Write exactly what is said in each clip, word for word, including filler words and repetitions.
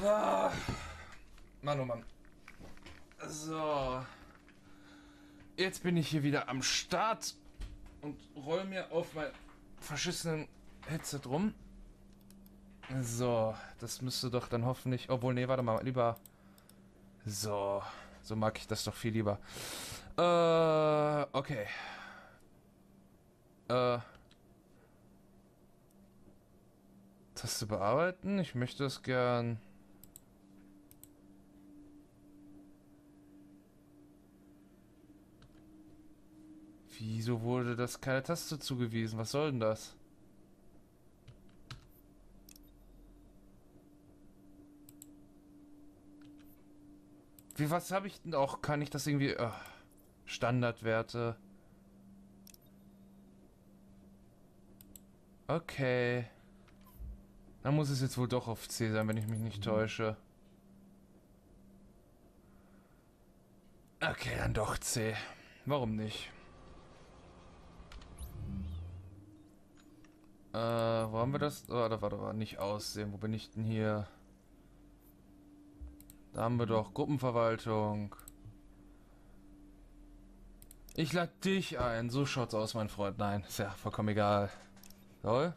Ah, Mann, oh Mann. So. Jetzt bin ich hier wieder am Start und roll mir auf mein verschissenen Headset rum. So, das müsste doch dann hoffentlich... Obwohl, nee, warte mal, lieber... So, so mag ich das doch viel lieber. Äh, okay. Äh... Taste bearbeiten. Ich möchte es gern... Wieso wurde das keine Taste zugewiesen? Was soll denn das? Wie, was habe ich denn auch? Kann ich das irgendwie... Oh, Standardwerte. Okay. Dann muss es jetzt wohl doch auf C sein, wenn ich mich nicht täusche. Okay, dann doch C. Warum nicht? Äh, wo haben wir das? Oh, da war doch nicht aussehen. Wo bin ich denn hier? Da haben wir doch Gruppenverwaltung. Ich lade dich ein. So schaut's aus, mein Freund. Nein, ist ja vollkommen egal. Toll.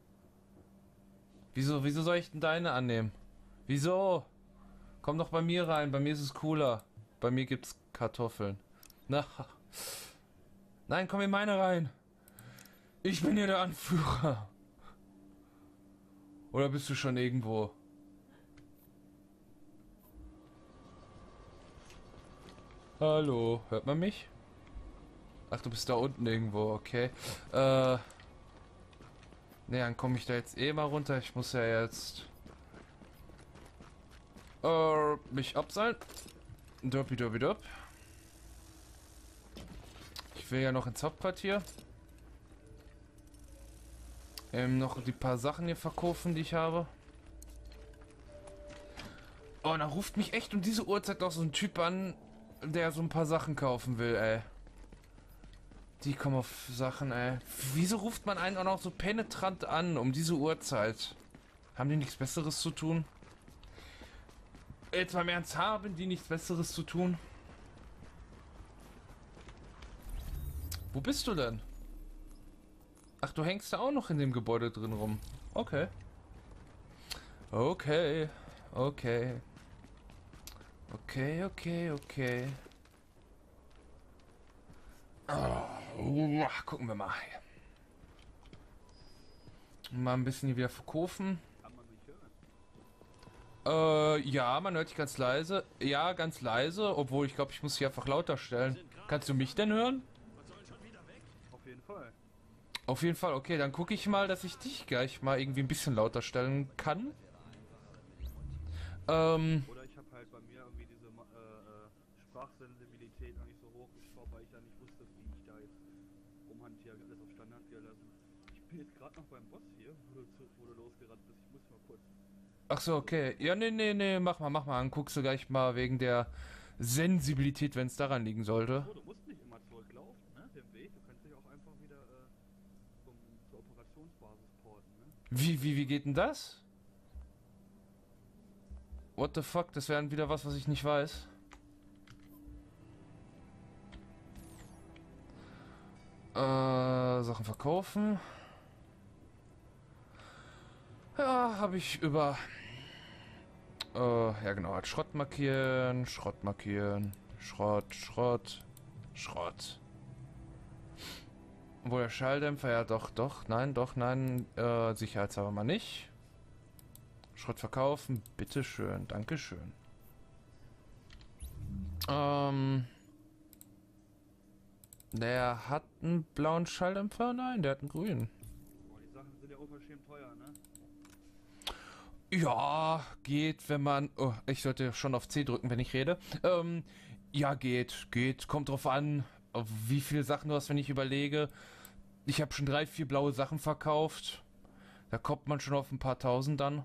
Wieso, wieso soll ich denn deine annehmen? Wieso? Komm doch bei mir rein. Bei mir ist es cooler. Bei mir gibt's Kartoffeln. Na. Nein, komm in meine rein. Ich bin hier der Anführer. Oder bist du schon irgendwo? Hallo, hört man mich? Ach, du bist da unten irgendwo, okay. Äh. Ne, dann komme ich da jetzt eh mal runter. Ich muss ja jetzt... Äh, mich abseilen. Derpy derpy derp. Ich will ja noch ins Hauptquartier. Ähm, noch die paar Sachen hier verkaufen, die ich habe. Oh, da ruft mich echt um diese Uhrzeit noch so ein Typ an, der so ein paar Sachen kaufen will, ey. Die kommen auf Sachen, ey. Wieso ruft man einen auch noch so penetrant an um diese Uhrzeit? Haben die nichts Besseres zu tun? Jetzt mal im Ernst, haben die nichts Besseres zu tun? Wo bist du denn? Ach, du hängst da auch noch in dem Gebäude drin rum. Okay. Okay. Okay. Okay, okay, okay. Oh, gucken wir mal. Mal ein bisschen hier wieder verkaufen. Kann man mich Äh, hören? ja, man hört dich ganz leise. Ja, ganz leise, obwohl ich glaube, ich muss hier einfach lauter stellen. Kannst du mich denn hören? Auf jeden Fall. Auf jeden Fall, okay, dann gucke ich mal, dass ich dich gleich mal irgendwie ein bisschen lauter stellen kann. Ähm, Oder ich habe halt bei mir irgendwie diese äh, äh, Sprachsensibilität noch nicht so hochgeschraubt, weil ich ja nicht wusste, wie ich da jetzt rumhantiere, alles auf Standard gelassen. Ich bin jetzt gerade noch beim Boss hier, wo du, zu, wo du losgerannt bist. Ich muss mal kurz. ach so, okay. Ja, nee, nee, nee, mach mal, mach mal. Dann guckst du gleich mal wegen der Sensibilität, wenn es daran liegen sollte. So, du musst nicht immer zurücklaufen, ne? Den Weg. Du kannst dich auch einfach wieder äh, zum, zur Operationsbasis porten, ne? Wie, wie, wie geht denn das? What the fuck? Das wäre wieder was, was ich nicht weiß. Äh, Sachen verkaufen. Ja, habe ich über... Äh, ja genau, hat Schrott markieren, Schrott markieren, Schrott, Schrott, Schrott. Obwohl der Schalldämpfer, ja doch, doch, nein, doch, nein, äh, sicherheitshalber mal nicht. Schrott verkaufen, bitteschön, dankeschön. Ähm... Der hat einen blauen Schalldämpfer? Nein, der hat einen grünen. Boah, die Sachen sind ja unverschämt teuer, ne? Ja, geht, wenn man... Oh, ich sollte schon auf C drücken, wenn ich rede. Ähm, ja, geht, geht. Kommt drauf an, auf wie viele Sachen du hast, wenn ich überlege. Ich habe schon drei, vier blaue Sachen verkauft. Da kommt man schon auf ein paar tausend dann.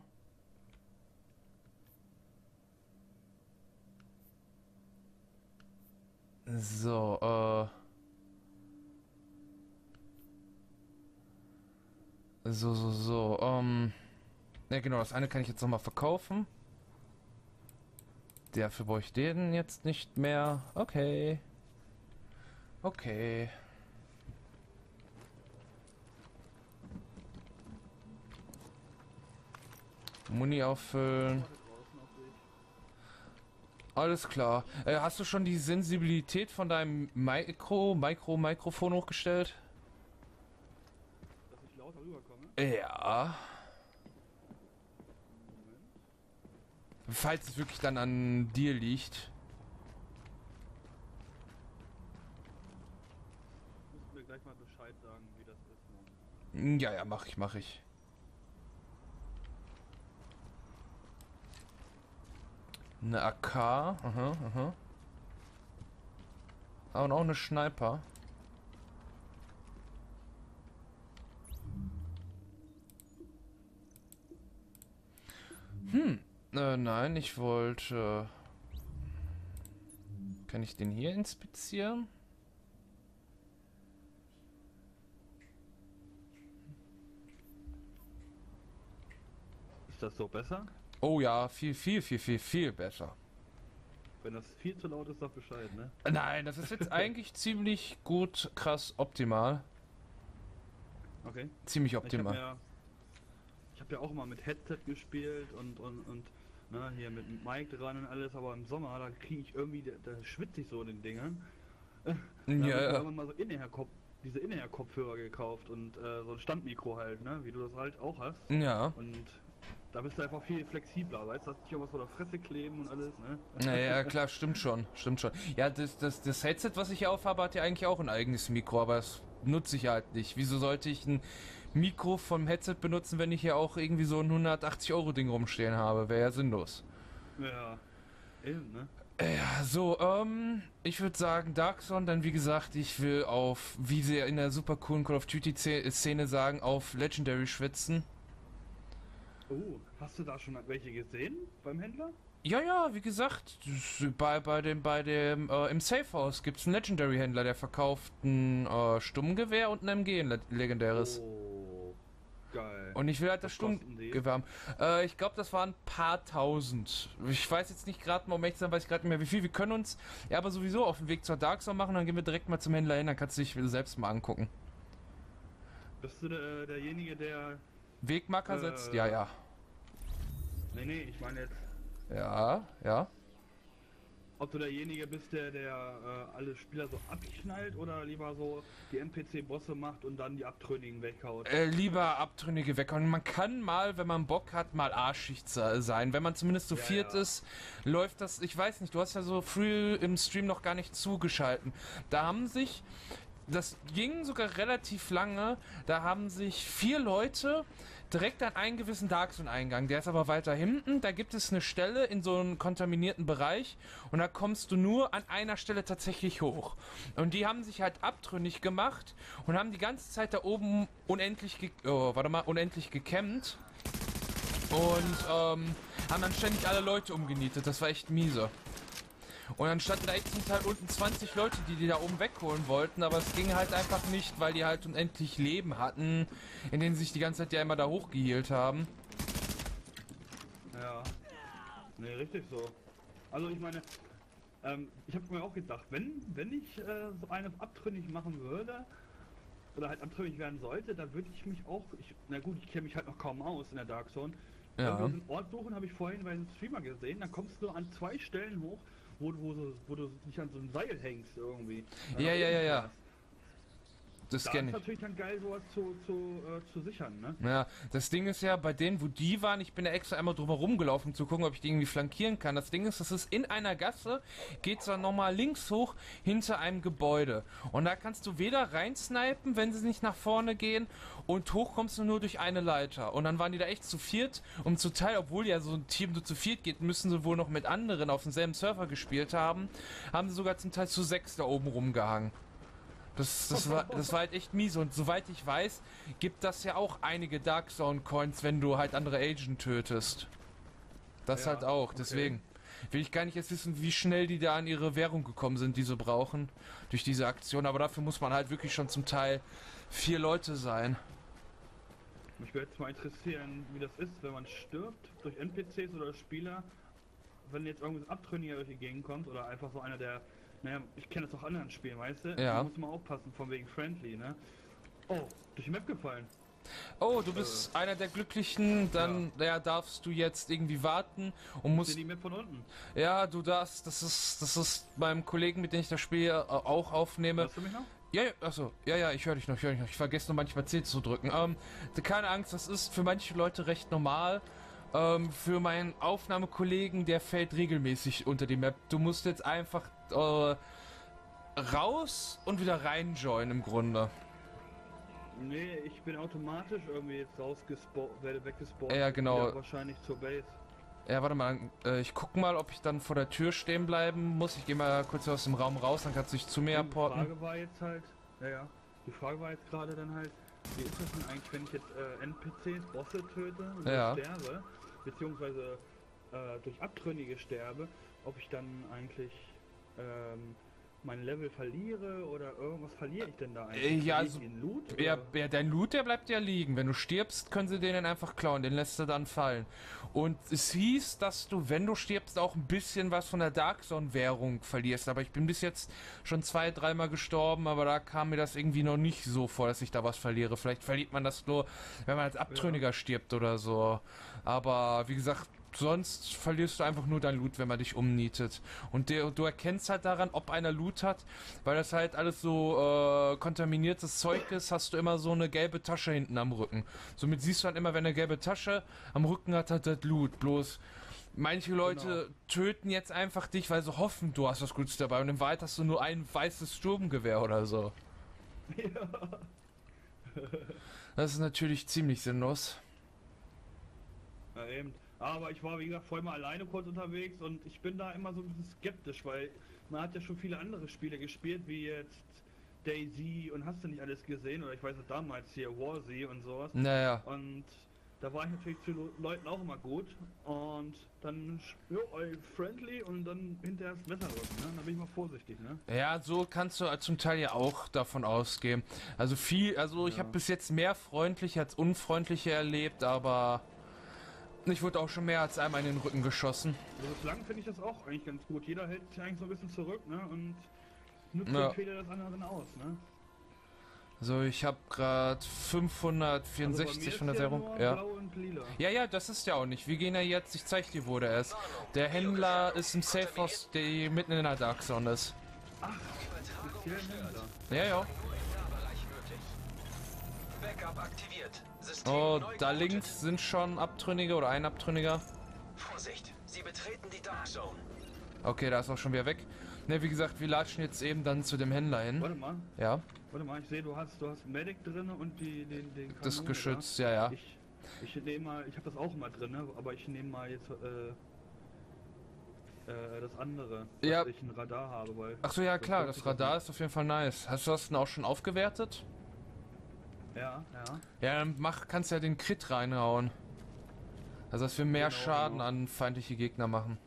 So, äh... So, so, so, ähm... Ja genau, das eine kann ich jetzt nochmal verkaufen. Dafür brauche ich den jetzt nicht mehr. Okay. Okay. Muni auffüllen. Warte draußen auf dich. Alles klar. Äh, hast du schon die Sensibilität von deinem Mikro, Mikro, Mikrofon hochgestellt? Dass ich lauter rüberkomme. Ja. Moment. Falls es wirklich dann an dir liegt. Du musst mir gleich mal Bescheid sagen, wie das ist. Mann. Ja, ja, mach ich, mach ich. Eine A K. Aha, aha. Ah, und auch eine Sniper. Hm. Äh, nein, ich wollte... Äh, kann ich den hier inspizieren? Ist das so besser? Oh ja, viel, viel, viel, viel, viel besser. Wenn das viel zu laut ist, sag Bescheid, ne? Nein, das ist jetzt eigentlich ziemlich gut, krass, optimal. Okay. Ziemlich Ich habe optimal. ja, ich hab ja auch mal mit Headset gespielt und und und ne, hier mit Mic dran und alles, aber im Sommer, da kriege ich irgendwie, da, da schwitze ich so in den Dingern. Da hab ich mir Ja, ja. irgendwann mal so In-Ear-Kopf, diese In-Ear-Kopfhörer gekauft und äh, so ein Standmikro halt, ne, wie du das halt auch hast. Ja. Und da bist du einfach viel flexibler, weißt du, hast nicht auch was vor der Fresse kleben und alles, ne? Naja, klar, stimmt schon, stimmt schon. Ja, das, das, das Headset, was ich hier aufhabe, hat ja eigentlich auch ein eigenes Mikro, aber das nutze ich halt nicht. Wieso sollte ich ein Mikro vom Headset benutzen, wenn ich hier auch irgendwie so ein hundertachtzig Euro Ding rumstehen habe? Wäre ja sinnlos. Ja, eben, ne? Ja, so, ähm, ich würde sagen Dark Zone, dann wie gesagt, ich will auf, wie sie in der super coolen Call of Duty Szene sagen, auf Legendary schwitzen. Oh, hast du da schon welche gesehen beim Händler? Ja, ja, wie gesagt, das- bei, bei dem, bei dem, äh, im Safehouse gibt es einen Legendary-Händler, der verkauft ein äh, Sturmgewehr und ein M G, ein le- legendäres. Oh, geil. Und ich will halt das Was kosten die? Sturmgewehr haben. Äh, ich glaube, das waren ein paar tausend. Ich weiß jetzt nicht gerade mal, um ehrlich zu sein, weiß ich gerade nicht mehr wie viel. Wir können uns ja aber sowieso auf den Weg zur Dark Zone machen, dann gehen wir direkt mal zum Händler hin, dann kannst du dich selbst mal angucken. Bist du der, derjenige, der... Wegmarker Äh. setzt? Ja, ja. Nee, nee, ich meine jetzt, Ja, ja. ob du derjenige bist, der, der äh, alle Spieler so abknallt oder lieber so die N P C-Bosse macht und dann die Abtrünnigen weghaut. Äh, lieber Abtrünnige weg. Und man kann mal, wenn man Bock hat, mal arschig se- sein. Wenn man zumindest zu Ja, viert ja. ist, läuft das. Ich weiß nicht, du hast ja so früh im Stream noch gar nicht zugeschalten. Da haben sich. Das ging sogar relativ lange. Da haben sich vier Leute direkt an einen gewissen Dark Zone-Eingang. Der ist aber weiter hinten. Da gibt es eine Stelle in so einem kontaminierten Bereich. Und da kommst du nur an einer Stelle tatsächlich hoch. Und die haben sich halt abtrünnig gemacht und haben die ganze Zeit da oben unendlich, ge oh, warte mal, unendlich gecampt. Und ähm, haben dann ständig alle Leute umgenietet. Das war echt miese. Und dann standen da echt zum Teil unten zwanzig Leute, die die da oben wegholen wollten, aber es ging halt einfach nicht, weil die halt unendlich Leben hatten, in denen sie sich die ganze Zeit ja immer da hochgehielt haben. Ja. Nee, richtig so. Also ich meine, ähm, ich habe mir auch gedacht, wenn, wenn ich äh, so eine abtrünnig machen würde, oder halt abtrünnig werden sollte, dann würde ich mich auch, ich, na gut, ich kenne mich halt noch kaum aus in der Dark Zone. Ja. Wenn wir einen Ort suchen, habe ich vorhin bei einem Streamer gesehen, dann kommst du an zwei Stellen hoch, wo, wo, du- wo du dich an so ein Seil hängst irgendwie. Ja, ja, ja, ja. Das Da ist kenne ich. natürlich dann geil, sowas zu, zu, äh, zu sichern, ne? Ja, das Ding ist ja, bei denen, wo die waren, ich bin da extra einmal drüber rumgelaufen, zu gucken, ob ich die irgendwie flankieren kann. Das Ding ist, das ist in einer Gasse, geht's dann nochmal links hoch, hinter einem Gebäude. Und da kannst du weder reinsnipen, wenn sie nicht nach vorne gehen, und hoch kommst du nur durch eine Leiter. Und dann waren die da echt zu viert, und zu Teil, obwohl ja so ein Team nur zu viert geht, müssen sie wohl noch mit anderen auf demselben Server gespielt haben, haben sie sogar zum Teil zu sechs da oben rumgehangen. Das, das, war, das war halt echt mies, und soweit ich weiß, gibt das ja auch einige Dark Zone Coins, wenn du halt andere Agent tötest. Das Ja, halt auch, okay. deswegen will ich gar nicht jetzt wissen, wie schnell die da an ihre Währung gekommen sind, die sie brauchen, durch diese Aktion, aber dafür muss man halt wirklich schon zum Teil vier Leute sein. Mich würde jetzt mal interessieren, wie das ist, wenn man stirbt durch N P Cs oder Spieler wenn jetzt irgendwas Abtrünniger durch die Gegend kommt oder einfach so einer, der, naja, ich kenne das auch anderen Spielen, weißt du? Ja. Da muss man aufpassen, von wegen Friendly, ne? Oh, durch die Map gefallen. Oh, du bist äh, einer der Glücklichen, dann ja. Ja, darfst du jetzt irgendwie warten und musst... Die Map von unten. Ja, du darfst, das ist, das ist beim Kollegen, mit dem ich das Spiel auch aufnehme. Hörst du mich noch? Ja, ja, achso, ja, ja, ich höre dich noch, ich höre dich noch. Ich vergesse nur manchmal C zu drücken. Ähm, keine Angst, das ist für manche Leute recht normal. Ähm, für meinen Aufnahmekollegen, der fällt regelmäßig unter die Map. Du musst jetzt einfach äh, raus und wieder reinjoinen im Grunde. Nee, ich bin automatisch irgendwie jetzt rausgespawnt, werde weggespawnt. Ja, genau. Wahrscheinlich zur Base. Ja, warte mal, äh, ich guck mal, ob ich dann vor der Tür stehen bleiben muss. Ich gehe mal kurz aus dem Raum raus, dann kannst du dich zu mir apporten. Die Frage war jetzt halt, ja, ja, die Frage war jetzt gerade dann halt, wie ist das denn eigentlich, wenn ich jetzt äh, N P Cs, Bosse töte und ja. sterbe, beziehungsweise äh, durch Abtrünnige sterbe, ob ich dann eigentlich ähm, mein Level verliere oder irgendwas verliere ich denn da eigentlich? Ja, also, Loot, ja, ja, dein Loot, der bleibt ja liegen. Wenn du stirbst, können sie den dann einfach klauen, den lässt du dann fallen. Und es hieß, dass du, wenn du stirbst, auch ein bisschen was von der Dark Zone Währung verlierst. Aber ich bin bis jetzt schon zwei, dreimal gestorben, aber da kam mir das irgendwie noch nicht so vor, dass ich da was verliere. Vielleicht verliert man das nur, wenn man als Abtrünniger ja. stirbt oder so. Aber wie gesagt, sonst verlierst du einfach nur dein Loot, wenn man dich umnietet. Und der, du erkennst halt daran, ob einer Loot hat, weil das halt alles so äh, kontaminiertes Zeug ist, hast du immer so eine gelbe Tasche hinten am Rücken. Somit siehst du halt immer, wenn eine gelbe Tasche am Rücken hat, hat das Loot. Bloß manche Leute genau. töten jetzt einfach dich, weil sie hoffen, du hast was Gutes dabei. Und im Wald hast du nur ein weißes Sturmgewehr oder so. Ja. Das ist natürlich ziemlich sinnlos. Ja, eben. Aber ich war, wie gesagt, vorhin mal alleine kurz unterwegs und ich bin da immer so ein bisschen skeptisch, weil man hat ja schon viele andere Spiele gespielt, wie jetzt DayZ und hast du nicht alles gesehen, oder ich weiß auch damals hier Warzy und sowas. Naja. Und da war ich natürlich zu Leuten auch immer gut und dann, jo, friendly und dann hinterher das Messer rücken, ne? Da bin ich mal vorsichtig, ne? Ja, so kannst du zum Teil ja auch davon ausgehen. Also viel, also ich ja. habe bis jetzt mehr freundliche als unfreundliche erlebt, aber... Ich wurde auch schon mehr als einmal in den Rücken geschossen. Also bislang finde ich das auch eigentlich ganz gut. Jeder hält sich eigentlich so ein bisschen zurück, ne? Und nutzt ja. den Fehler des anderen aus, ne? So, ich habe gerade fünfhundertvierundsechzig also von der Serum. Ja. Blau und lila. ja, ja, das ist ja auch nicht. Wir gehen ja jetzt, ich zeig dir, wo der ist. Der Händler ist im Safehouse, der mitten in der Dark Zone ist. Ach, speziell Händler. Ja, ja. Backup aktiviert. System oh, neu da geroutet. links sind schon Abtrünnige oder ein Abtrünniger. Vorsicht, Sie betreten die Dark Zone. Okay, da ist auch schon wieder weg. Ne, wie gesagt, wir latschen jetzt eben dann zu dem Händler hin. Warte mal. Ja. Warte mal, ich sehe, du hast du hast Medic drin und die den den Kanone das Geschütz, da. ja, ja. Ich ich nehme mal, ich habe das auch immer drin, aber ich nehme mal jetzt äh, äh, das andere, dass ja. ich ein Radar habe, weil. Ach so, ja klar, das Radar ist auf jeden Fall nice. Hast du das denn auch schon aufgewertet? Ja, ja. Ja, dann mach, kannst ja den Crit reinhauen. Also, dass wir mehr genau, Schaden genau. an feindliche Gegner machen.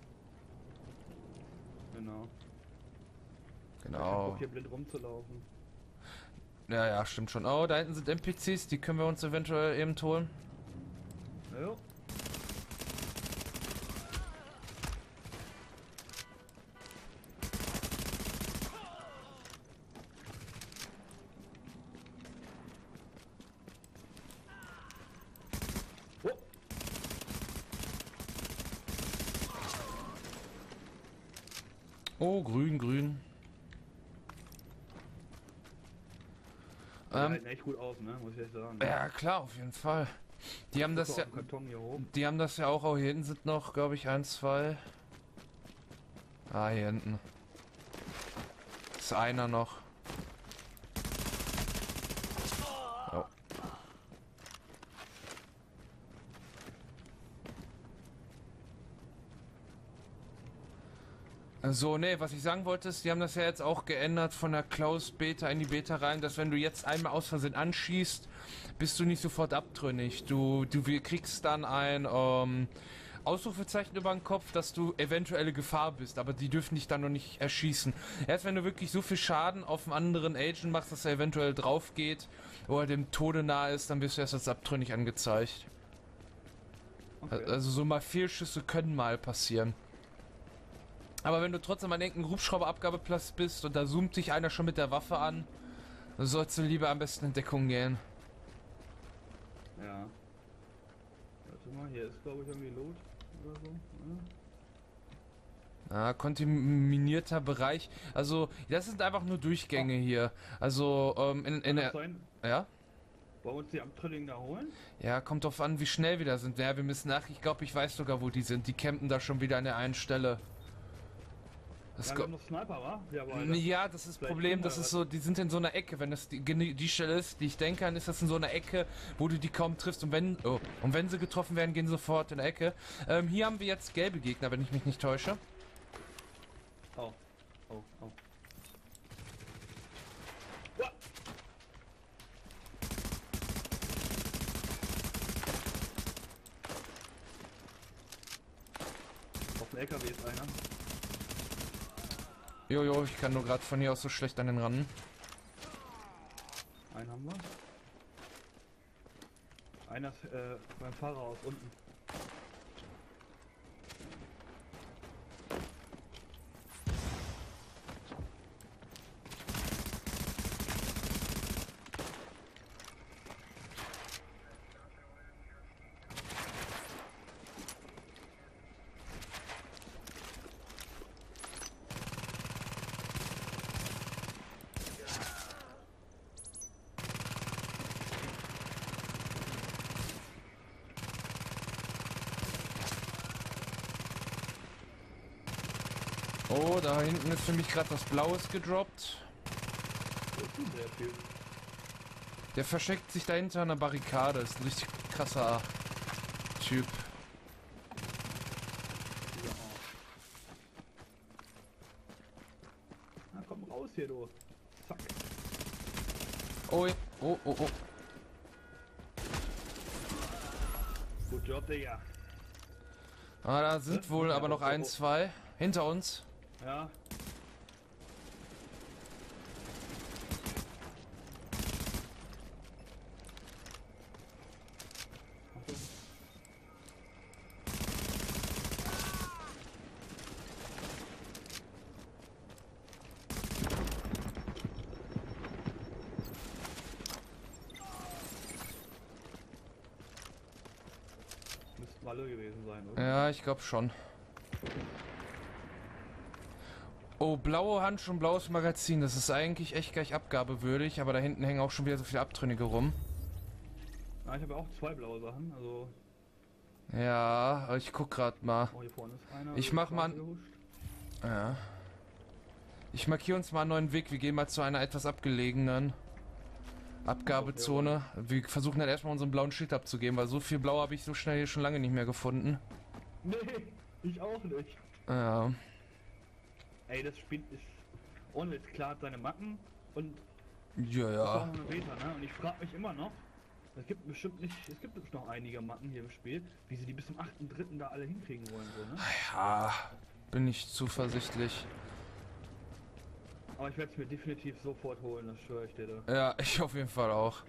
Genau. Genau. Ich hab Bock, hier blind rumzulaufen. Ja, ja, stimmt schon. Oh, da hinten sind N P Cs, die können wir uns eventuell eben holen. Ja. Oh, grün, grün. Die Ähm, halten echt gut auf, ne? Muss ich echt sagen. ja, klar, auf jeden Fall. Die haben das ja. Die haben das ja auch. Auch hier hinten sind noch, glaube ich, ein, zwei. Ah, hier hinten. Ist einer noch. Oh. So, nee, was ich sagen wollte ist, die haben das ja jetzt auch geändert von der Closed Beta in die Beta rein, dass wenn du jetzt einmal aus Versehen anschießt, bist du nicht sofort abtrünnig. Du, du kriegst dann ein ähm, Ausrufezeichen über den Kopf, dass du eventuelle Gefahr bist, aber die dürfen dich dann noch nicht erschießen. Erst wenn du wirklich so viel Schaden auf einen anderen Agent machst, dass er eventuell drauf geht oder dem Tode nahe ist, dann wirst du erst als abtrünnig angezeigt. Okay. Also so mal Fehlschüsse können mal passieren. Aber wenn du trotzdem an irgendeinem Hubschrauberabgabeplatz bist und da zoomt sich einer schon mit der Waffe an, dann sollst du lieber am besten in Deckung gehen. Ja. Warte mal, hier ist glaube ich irgendwie Lot oder so. Ja. Ja, kontaminierter Bereich. Also, das sind einfach nur Durchgänge hier. Also, ähm, in, in Kann der... das sein? Ja? Wollen wir uns die Abtrünnigen da holen? Ja, kommt drauf an, wie schnell wir da sind. Ja, wir müssen nach... Ich glaube, ich weiß sogar, wo die sind. Die campen da schon wieder an der einen Stelle. Das Ja, go- wir haben noch Sniper, wa? Ja, aber Alter. Ja, das ist das Vielleicht Problem, finden wir das ist was. so, die sind in so einer Ecke, wenn das die, gene- die Stelle ist, die ich denke an, ist das in so einer Ecke, wo du die kaum triffst und wenn, oh, und wenn sie getroffen werden, gehen sie sofort in der Ecke. Ähm, hier haben wir jetzt gelbe Gegner, wenn ich mich nicht täusche. Oh, oh, oh. Ja. Auf dem L K W ist einer. Jojo, ich kann nur gerade von hier aus so schlecht an den ran. Einen haben wir. Einer ist äh, beim Fahrer aus unten. Oh, da hinten ist für mich gerade was Blaues gedroppt. Das ist ein sehr viel. Der versteckt sich dahinter an der Barrikade, ist ein richtig krasser Typ. Dieser Arsch. Na komm raus hier, du. Zack. Oh, oh, oh, oh. Gut Job, Digga. Ah, da sind wohl aber noch ein, zwei. Hinter uns. Ja. Müssten alle gewesen sein, oder? Ja, ich glaube schon. Oh, blaue Handschuhe und blaues Magazin. Das ist eigentlich echt gleich abgabewürdig, aber da hinten hängen auch schon wieder so viele Abtrünnige rum. Ja, ich habe ja auch zwei blaue Sachen, also. Ja, ich guck grad mal. Oh, hier vorne ist einer. Ich so mach mal- gehuscht. Ja. Ich markiere uns mal einen neuen Weg. Wir gehen mal zu einer etwas abgelegenen Abgabezone. Wir versuchen dann erstmal unseren blauen Schild abzugeben, weil so viel blau habe ich so schnell hier schon lange nicht mehr gefunden. Nee, ich auch nicht. Ja. Ey, das Spiel ist. Ohne ist klar, hat seine Macken und Ja, das ist auch ja. noch eine Beta, ne? Und ich frage mich immer noch, es gibt bestimmt nicht, es gibt bestimmt noch einige Macken hier im Spiel, wie sie die bis zum achten dritten da alle hinkriegen wollen, so, ne? Ja, bin ich zuversichtlich. Aber ich werde es mir definitiv sofort holen, das schwöre ich dir da. Ja, ich auf jeden Fall auch.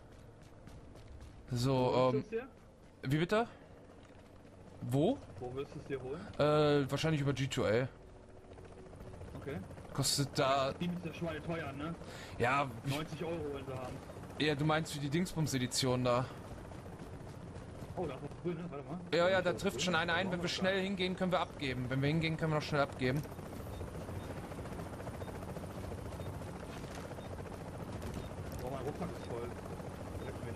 Wo So, willst ähm, du es dir? wie bitte? Wo? Wo willst du es dir holen? Äh, wahrscheinlich über G zwei A. Okay. Kostet da, Die ist ja Schweine teuer, ne? ja, ich, neunzig Euro wollen sie haben. ja, du meinst für die Dingsbums-Edition da. Oh, da ist was grün, ne? Warte mal. Ja, ja, ist da was trifft grün. schon einer ein. Da Wenn wir machen schnell hingehen, können wir abgeben. Wenn wir hingehen, können wir noch schnell abgeben. Oh, mein Rucksack ist voll. Leck mich.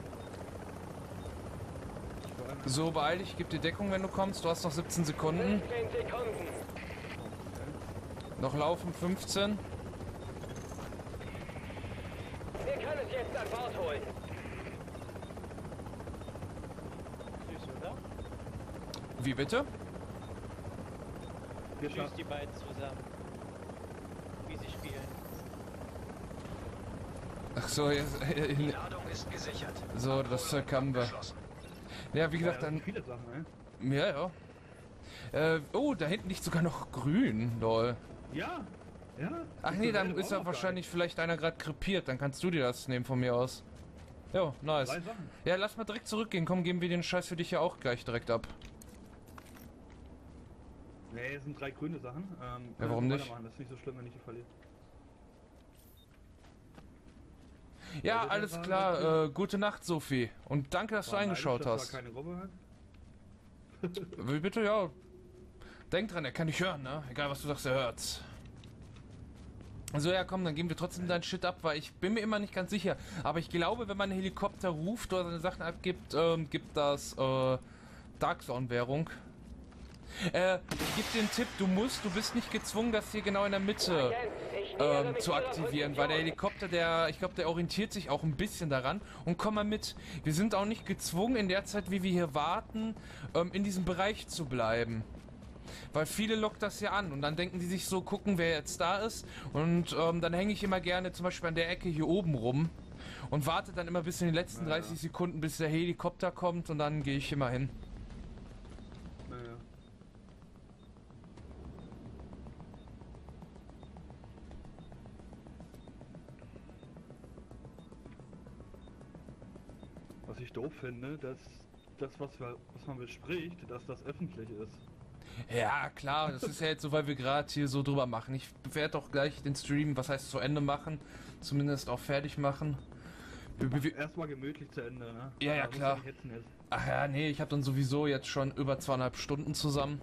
Ich war einmal- So, beeil dich, gib dir Deckung, wenn du kommst. Du hast noch siebzehn Sekunden. fünfzehn Sekunden. Noch laufen fünfzehn. Wir können es jetzt an Bord holen. Wie bitte? Wir Tschüss schaffen. die beiden zusammen. Wie sie spielen. Ach so, jetzt, Die Ladung ist gesichert. so, das Zeug haben wir. Geschlossen. Ja, wie Ja, gesagt, das sind dann. viele Sachen, ne? Ja, ja. Äh, oh, da hinten liegt sogar noch grün, lol. Ja, ja. Ach Das nee, ist dann selber ist auch da noch wahrscheinlich vielleicht einer gerade krepiert. Dann kannst du dir das nehmen von mir aus. Jo, geil. nice. Drei Sachen. Ja, lass mal direkt zurückgehen. Komm, geben wir den Scheiß für dich ja auch gleich direkt ab. Nee, es sind drei grüne Sachen. Ähm, Ja, warum nicht? Das ist nicht so schlimm, wenn ich die verliere. Ja, das alles war klar. Äh, gute Nacht, Sophie. Und danke, dass du War eingeschaut neidisch, dass hast. da keine Robbe hat. Wie bitte, ja. Denk dran, er kann dich hören, ne? Egal, was du sagst, er hört's. Also ja, komm, dann geben wir trotzdem deinen Shit ab, weil ich bin mir immer nicht ganz sicher. Aber ich glaube, wenn man einen Helikopter ruft oder seine Sachen abgibt, ähm, gibt das äh, Dark Zone-Währung. Äh, ich gebe dir einen Tipp, du musst, du bist nicht gezwungen, das hier genau in der Mitte ähm, zu aktivieren, weil der Helikopter, der, ich glaube, der orientiert sich auch ein bisschen daran. Und komm mal mit, wir sind auch nicht gezwungen, in der Zeit, wie wir hier warten, ähm, in diesem Bereich zu bleiben. Weil viele lockt das ja an und dann denken die sich so, gucken, wer jetzt da ist. Und ähm, dann hänge ich immer gerne zum Beispiel an der Ecke hier oben rum und warte dann immer bis in die letzten Naja. dreißig Sekunden, bis der Helikopter kommt und dann gehe ich immer hin. Naja. Was ich doof finde, dass das, was, wir, was man bespricht, dass das öffentlich ist. Ja, klar, das ist ja jetzt so, weil wir gerade hier so drüber machen. Ich werde auch gleich den Stream, was heißt zu Ende machen, zumindest auch fertig machen. Wir, wir, Erstmal gemütlich zu Ende, ne? Ja, ja, Da muss klar. nicht hetzen jetzt. Ach ja, nee, ich habe dann sowieso jetzt schon über zweieinhalb Stunden zusammen.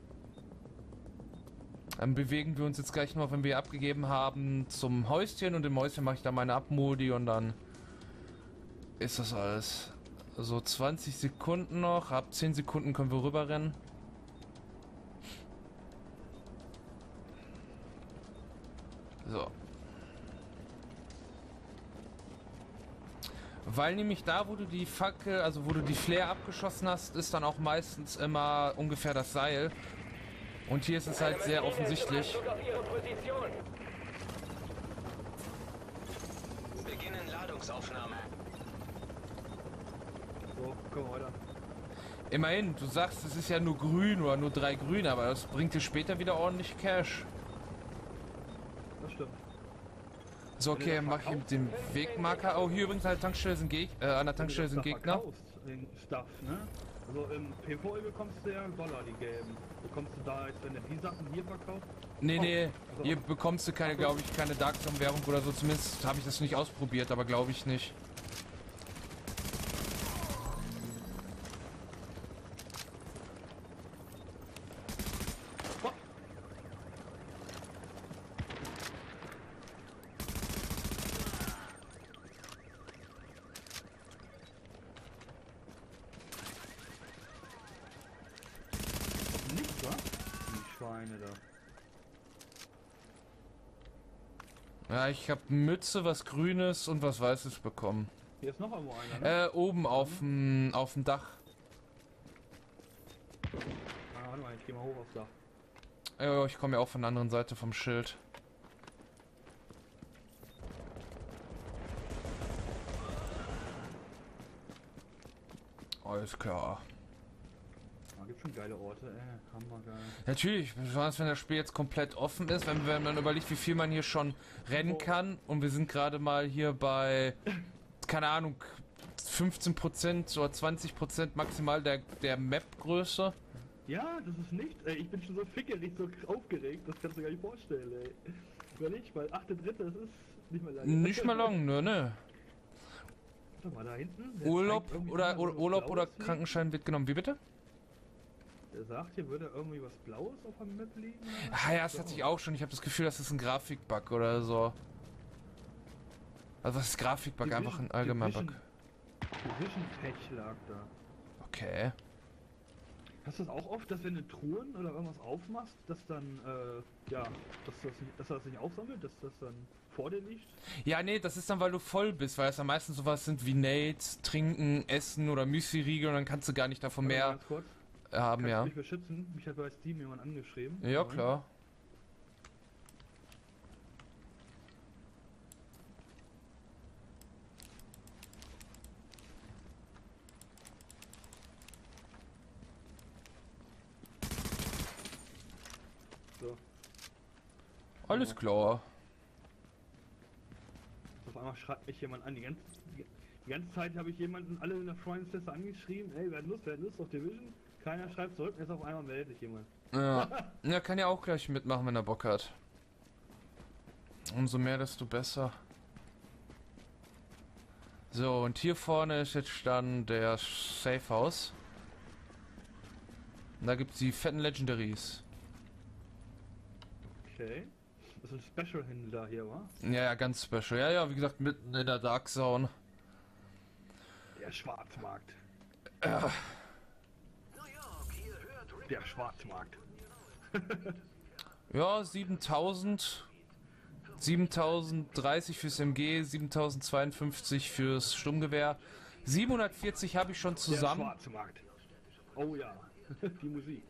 Dann bewegen wir uns jetzt gleich noch, wenn wir abgegeben haben, zum Häuschen und im Häuschen mache ich dann meine Abmodi und dann ist das alles. So zwanzig Sekunden noch, ab zehn Sekunden können wir rüberrennen. So. Weil nämlich da, wo du die Fackel, also wo du die Flare abgeschossen hast, ist dann auch meistens immer ungefähr das Seil. Und hier ist es halt sehr offensichtlich. Beginnen Ladungsaufnahme. So, komm weiter. Immerhin, du sagst, es ist ja nur grün oder nur drei grün, aber das bringt dir später wieder ordentlich Cash. Das stimmt. So, okay, mach ich mit dem Wegmarker. Oh, hier übrigens an der Tankstelle sind, Geg äh, an der Tankstelle sind Gegner. Den Stuff, ne? Also im PvE bekommst du ja Dollar, die gelben. Bekommst du da jetzt, wenn du die Sachen hier verkaufst? Nee, nee, Also, hier bekommst du keine, glaube ich, keine Dark Zone Währung oder so. Zumindest habe ich das nicht ausprobiert, aber glaube ich nicht. nicht, wa? Die Schweine da. Ja, ich habe Mütze, was Grünes und was Weißes bekommen. Hier ist noch irgendwo einer, ne? Äh, oben auf dem auf dem Dach. Ah, warte mal, ich geh mal hoch aufs Dach. Ja, ich komme ja auch von der anderen Seite vom Schild. Alles klar. Da gibt's schon geile Orte, ey. Hammergeil. Natürlich, besonders wenn das Spiel jetzt komplett offen ist, wenn, wenn man überlegt, wie viel man hier schon rennen kann und wir sind gerade mal hier bei, keine Ahnung, fünfzehn Prozent oder zwanzig Prozent maximal der, der Map-Größe. Ja, das ist nicht. Ey, ich bin schon so fickerig, so aufgeregt, das kannst du gar nicht vorstellen, ey. Überleg mal, achte Dritte, das ist nicht mehr lange. Nicht mal lang, ne, ne. Warte mal, da hinten. der Urlaub zeigt irgendwie oder, immer oder so Urlaub oder Blaues hier. Krankenschein wird genommen. Wie bitte? Der sagt, hier würde irgendwie was Blaues auf der Map liegen. oder? Ah ja, das hatte ich auch schon. Ich habe das Gefühl, das ist ein Grafikbug oder so. Also was ist Grafikbug? Division- Einfach ein allgemeiner Bug. Division- Division Pech lag da. Okay. Hast du das auch oft, dass wenn du Truhen oder irgendwas aufmachst, dass dann, äh, ja, dass das nicht, dass das nicht aufsammelt, dass das dann vor dir liegt? Ja, nee, das ist dann, weil du voll bist, weil es am meisten sowas sind wie Nades, Trinken, Essen oder Müsli-Riegel und dann kannst du gar nicht davon Warte mal mehr ganz kurz. haben, Kannst ja. du mich beschützen? Mich hat bei Steam jemand angeschrieben. Ja, Moment. klar. So. Alles klar. Auf einmal schreibt mich jemand an. Die ganze, die ganze Zeit habe ich jemanden alle in der Freundesliste angeschrieben. Ey, wer hat Lust, wer hat Lust auf Division? Keiner schreibt zurück, jetzt auf einmal meldet sich jemand. Ja. Ja, kann ja auch gleich mitmachen, wenn er Bock hat. Umso mehr, desto besser. So, und hier vorne ist jetzt dann der Safe House. Und da gibt's die fetten Legendaries. Okay. Das ist ein Special-Händler hier, wa? Ja, ja, ganz special. Ja, ja, wie gesagt, mitten in der Dark Zone. Der Schwarzmarkt. Ja. Der Schwarzmarkt. Ja, siebentausend. siebentausenddreißig fürs M G, siebentausendzweiundfünfzig fürs Sturmgewehr. siebenhundertvierzig habe ich schon zusammen. Der Schwarzmarkt. Oh ja, die Musik.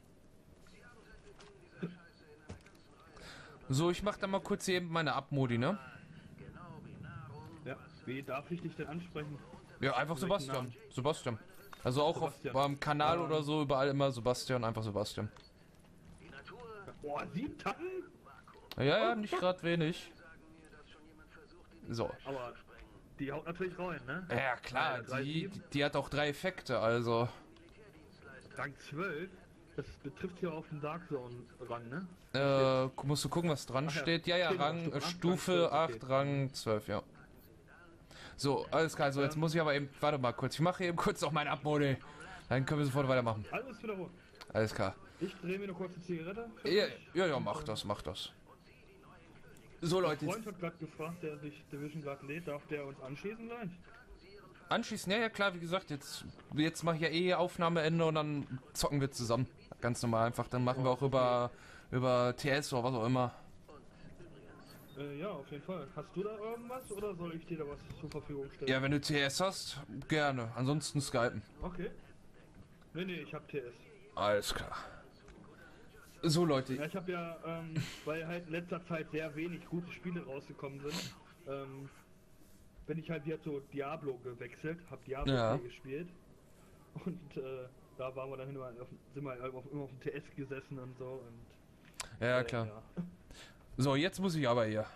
So, ich mache da mal kurz hier eben meine Abmodi, ne? Ja, wie darf ich dich denn ansprechen? Ja, einfach Welchen Sebastian. Namen? Sebastian. Also auch Sebastian. auf beim Kanal Ähm. oder so, überall immer Sebastian, einfach Sebastian. Boah, sieben Tacken? Ja, ja, nicht gerade wenig. So. Aber die haut natürlich rein, ne? Ja, klar, Äh, drei, die, sieben. die hat auch drei Effekte, also. Rang zwölf? Das betrifft hier auf den Dark Zone Rang, ne? Äh, musst du gucken, was dran Ach ja, steht. Ja, ja, steht Rang, drauf, äh, Stufe Stufe acht, Rang zwölf, acht, Rang zwölf, ja. So, alles klar, so jetzt Ähm. muss ich aber eben, warte mal kurz, ich mache eben kurz noch meine Abmodi. Dann können wir sofort weitermachen. Alles wieder rot. Alles klar. Ich drehe mir eine kurze Zigarette. Ja, ja, ja, mach das, mach das. So Mein Leute, Freund jetzt hat gerade gefragt, der sich Division gerade lädt, darf der uns anschließen gleich? anschließen, ja, ja klar, wie gesagt, jetzt, jetzt mache ich ja eh Aufnahmeende und dann zocken wir zusammen. Ganz normal einfach, dann machen wir auch über, über T S oder was auch immer. Äh, ja, auf jeden Fall. Hast du da irgendwas oder soll ich dir da was zur Verfügung stellen? Ja, wenn du T S hast, gerne. Ansonsten skypen. Okay. Nee, nee, ich hab T S. Alles klar. So Leute, Ja, ich habe ja, ähm, weil halt in letzter Zeit sehr wenig gute Spiele rausgekommen sind, ähm, bin ich halt wieder zu Diablo gewechselt, hab Diablo Ja. vier gespielt und äh, da waren wir dann immer auf, sind wir halt auf, immer auf dem T S gesessen und so und ja äh, klar. ja. So, jetzt muss ich aber hier.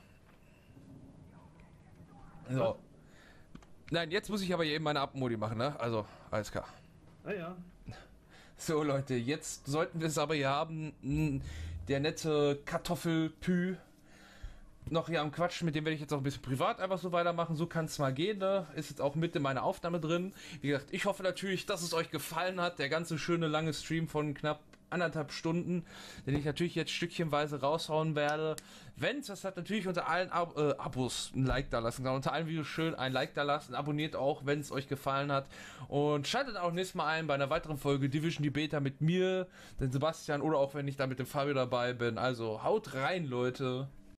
So. Nein, jetzt muss ich aber hier eben meine Abmodi machen, ne? Also, alles klar. Naja, So Leute, jetzt sollten wir es aber hier haben. Hm, Der nette Kartoffelpü noch hier am Quatschen, mit dem werde ich jetzt auch ein bisschen privat einfach so weitermachen. So kann es mal gehen, ne? Ist jetzt auch mit in meiner Aufnahme drin. Wie gesagt, ich hoffe natürlich, dass es euch gefallen hat. Der ganze schöne lange Stream von knapp anderthalb Stunden, den ich natürlich jetzt stückchenweise raushauen werde. Wenn es das hat, natürlich unter allen Ab äh, Abos ein Like da lassen. Unter allen Videos schön ein Like da lassen. Abonniert auch, wenn es euch gefallen hat. Und schaltet auch nächstes Mal ein bei einer weiteren Folge Division die Beta mit mir, den Sebastian oder auch wenn ich da mit dem Fabio dabei bin. Also haut rein, Leute.